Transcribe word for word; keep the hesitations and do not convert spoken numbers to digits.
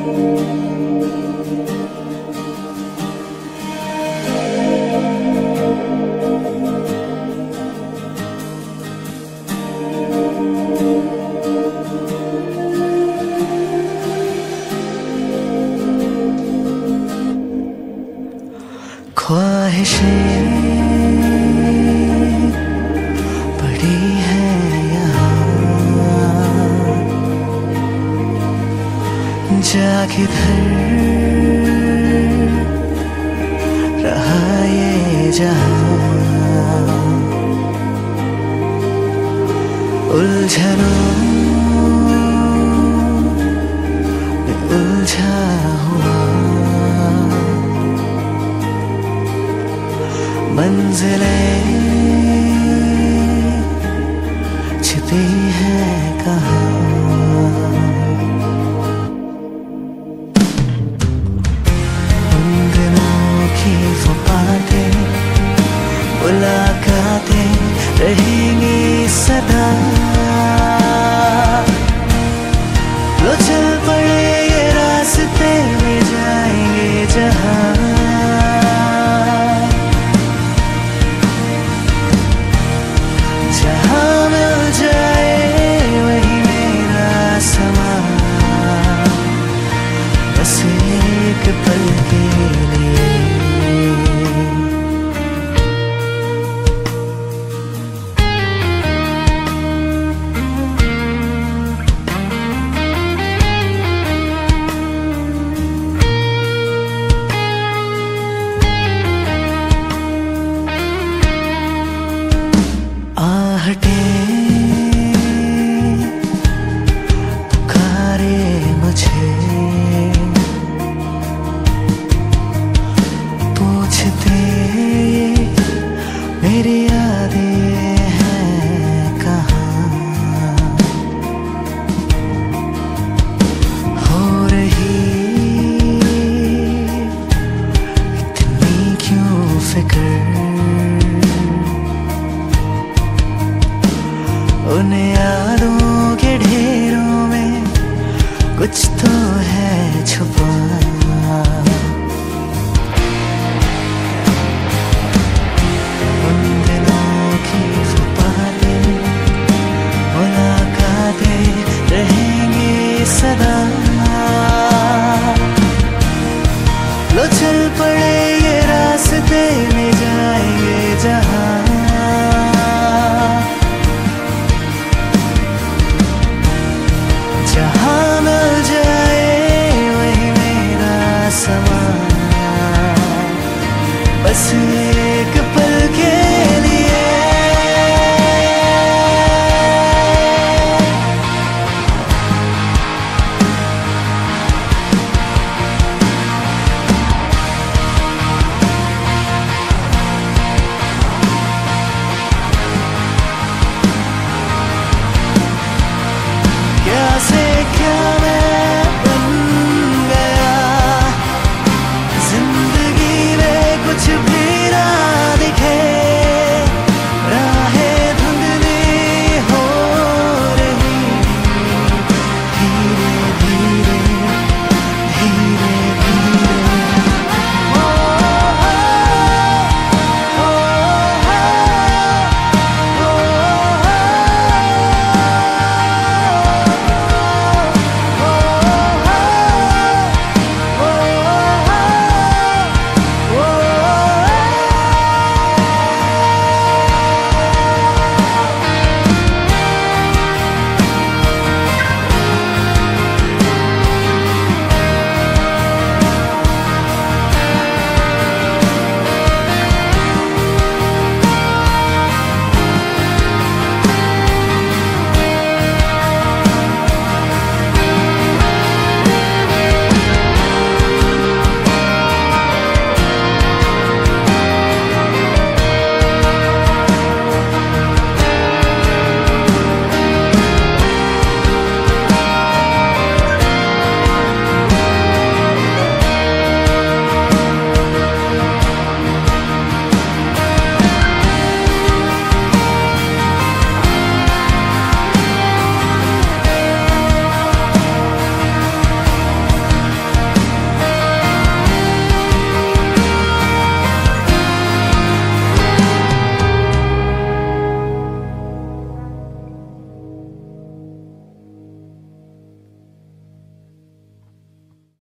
ख्वाहिशें पड़ी हैं यहाँ, जा किधर रहा ये जहां। उलझनों में उलझा हुआ मंजिलें छिपी हैं कहाँ। उन दिनों की वो बातें मुलाकातें रहेंगी सदा। लो चल पड़े ये रास्ते में जाएंगे जहाँ। पल के लिए आहटे पुकारे मुझे, मेरी यादें हैं कहाँ। हो रही इतनी क्यों फिक्र, उन यादों के ढेरों में कुछ तो है छुपा। सदा